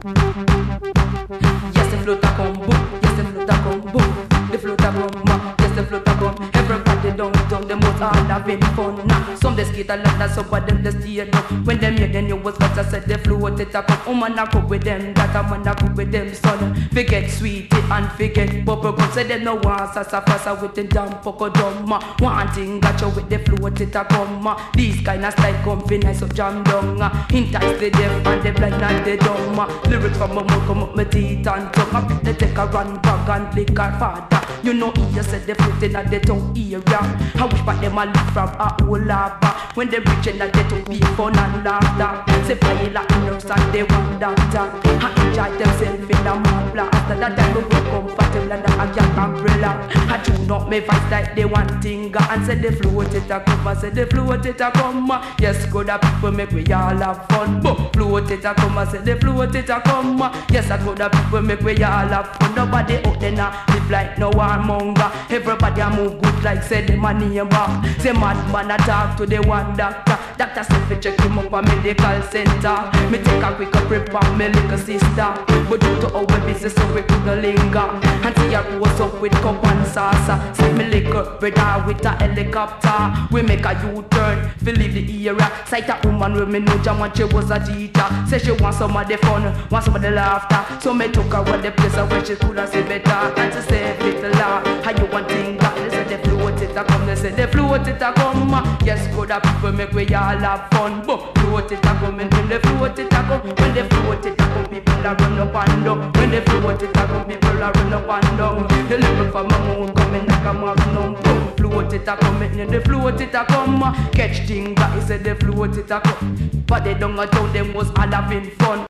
Yes, the float a come boom. Yes, the float a come boom. The float a come ma. Yes, the float a come. Everybody downtown, them was all having fun. Now, some they skate a lot, that's some of them they stay down. When them hear the news, what I said, the float it a come. Man a cook with them, that a man a cook with them, son. Forget sweetie and forget bubble gum. Say them no want sasa with the damn poco drum. One thing got you with the float it a come. These kind of style come fi nice up jam down. Entice the deaf and the blind and the dumb. Lyrics from my mouth come up my teeth and tongue. They take a run back and lick our father. You know you said the float in a the tongue area. I wish back them a live from a whole lava. When they reach in a they to be fun and laughter. Say play like nurse and they want doctor. I enjoy themselves in a mad blast. After that time we work comfortable and I get umbrella. I tune up my voice like they want thing. And say the float it a come. I say the float it a come. Yes, good a people make we all have fun. But float it a come. I say the float it a come. Yes, I good a people make we all have fun. Nobody out there now live like no warmonger. Everybody a move good like say the money and back. Say madman a talk to the one doctor. Doctor said fi check him up a medical center. Me take a quick prep on me little sister. But due to our business so we couldn't linger. And see her pose up with cup and saucer. See me liquor brother with a helicopter. We make a U-turn, fi leave the area. Sight a woman with me know jam when she was a teacher. Say she want some of the fun, want some of the laughter. So me took her where the place where she could have say better. And she say little laugh, how you want thing that? They say the float it a come, they say the float it a come. Yes, good a people make we all have fun. But float it a come, and when the float it a come, when the float it a come, people a run up and down. When the float it a come, people a run up and down. The lyric from my mouth coming like a magnum. Float it a come, and the float it a come. Catch thing that he said the float it a come. But they don't go down, them was all having fun.